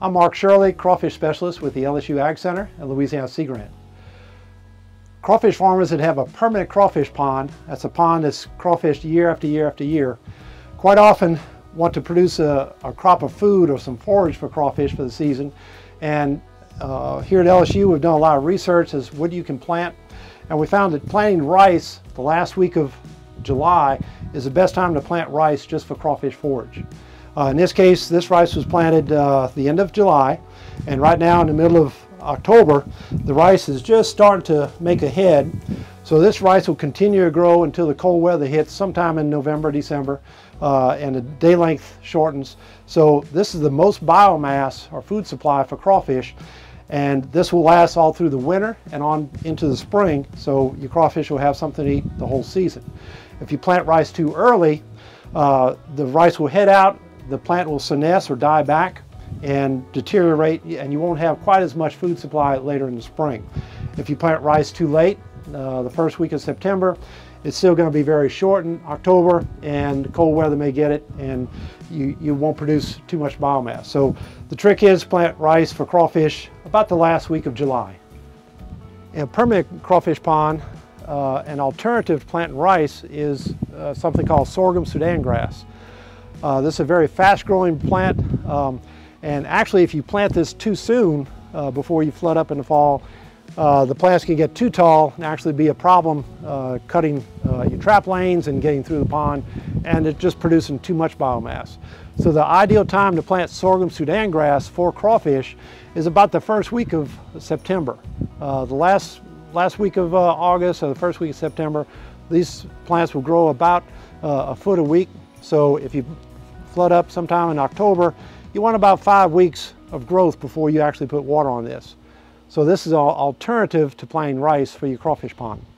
I'm Mark Shirley, crawfish specialist with the LSU AgCenter and Louisiana Sea Grant. Crawfish farmers that have a permanent crawfish pond, that's a pond that's crawfished year after year after year, quite often want to produce a crop of food or some forage for crawfish for the season. And here at LSU we've done a lot of research as what you can plant, and we found that planting rice the last week of July is the best time to plant rice just for crawfish forage. In this case, this rice was planted the end of July, and right now in the middle of October, the rice is just starting to make a head. So this rice will continue to grow until the cold weather hits sometime in November, December, and the day length shortens. So this is the most biomass or food supply for crawfish, and this will last all through the winter and on into the spring, so your crawfish will have something to eat the whole season. If you plant rice too early, the rice will head out, the plant will senesce or die back and deteriorate, and you won't have quite as much food supply later in the spring. If you plant rice too late, the first week of September, it's still going to be very short in October, and cold weather may get it, and you won't produce too much biomass. So the trick is plant rice for crawfish about the last week of July. In a permanent crawfish pond, an alternative to planting rice is something called Sorghum-Sudangrass. This is a very fast-growing plant, and actually if you plant this too soon, before you flood up in the fall, the plants can get too tall and actually be a problem cutting your trap lanes and getting through the pond, and it's just producing too much biomass. So the ideal time to plant Sorghum-Sudangrass for crawfish is about the first week of September. The last week of August or the first week of September, these plants will grow about a foot a week. So if you flood up sometime in October, you want about 5 weeks of growth before you actually put water on this. So this is an alternative to planting rice for your crawfish pond.